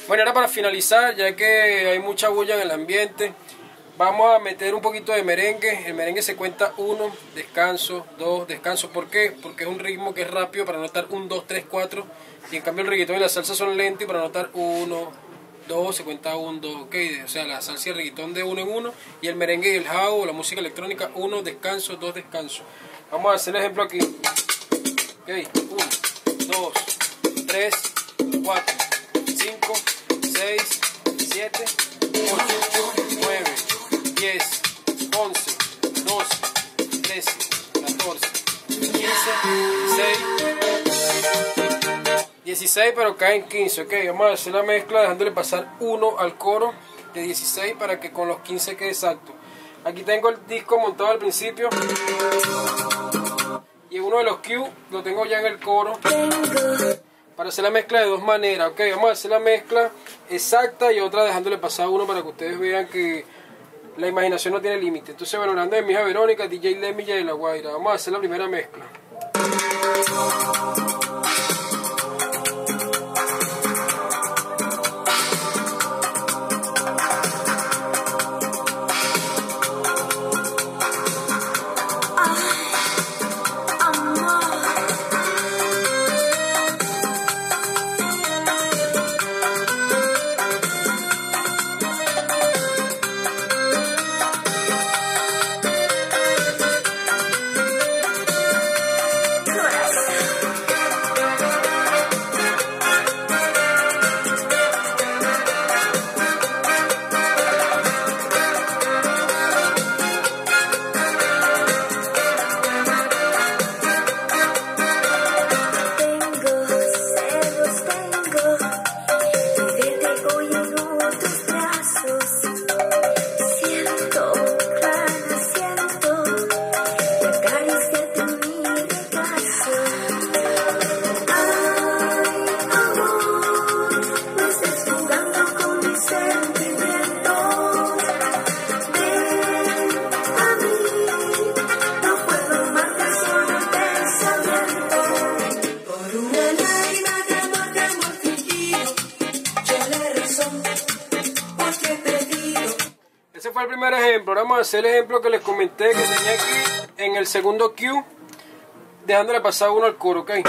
Bueno, ahora para finalizar, ya que hay mucha bulla en el ambiente, vamos a meter un poquito de merengue. El merengue se cuenta 1, descanso, 2, descanso. ¿Por qué? Porque es un ritmo que es rápido para notar 1, 2, 3, 4. Y en cambio el reggaetón y la salsa son lentos y para notar 1, 2 se cuenta 1, 2, ok. O sea, la salsa y el reggaetón de 1 en 1. Y el merengue y el house o la música electrónica 1, descanso, 2, descanso. Vamos a hacer el ejemplo aquí. Ok, 1, 2, 3, 4, 5, 6, 7, 8, 9, 10, 11, 12, 13, 14, 15, 16, pero caen 15, ok. Vamos a hacer la mezcla dejándole pasar 1 al coro de 16 para que con los 15 quede exacto. Aquí tengo el disco montado al principio y uno de los Q lo tengo ya en el coro para hacer la mezcla de dos maneras, ok. Vamos a hacer la mezcla exacta y otra dejándole pasar 1 para que ustedes vean que la imaginación no tiene límite. Entonces, bueno, hablando de mi hija Verónica, DJ Lemilla de La Guaira, vamos a hacer la primera mezcla. Ese fue el primer ejemplo. Ahora vamos a hacer el ejemplo que les comenté que tenía aquí en el segundo Q, dejándole pasar 1 al coro, ok.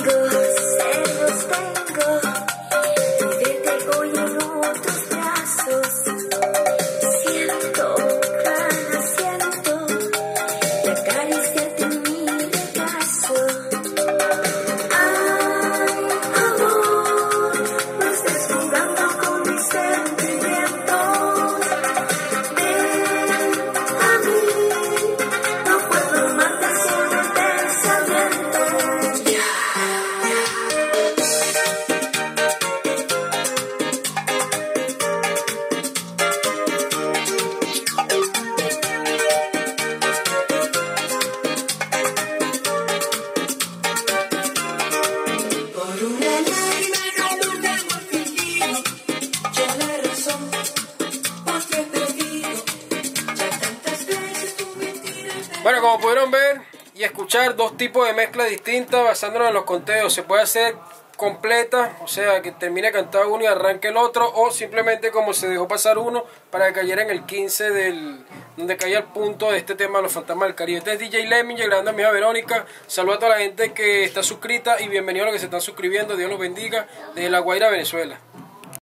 Bueno, como pudieron ver y escuchar, dos tipos de mezclas distintas basándonos en los conteos. Se puede hacer completa, o sea, que termine cantado uno y arranque el otro, o simplemente como se dejó pasar uno para que cayera en el 15 donde caía el punto de este tema de los fantasmas del Caribe. Este es DJ Lemilla grabando a mi hija Verónica. Saludos a toda la gente que está suscrita y bienvenidos a los que se están suscribiendo. Dios los bendiga desde La Guaira, Venezuela.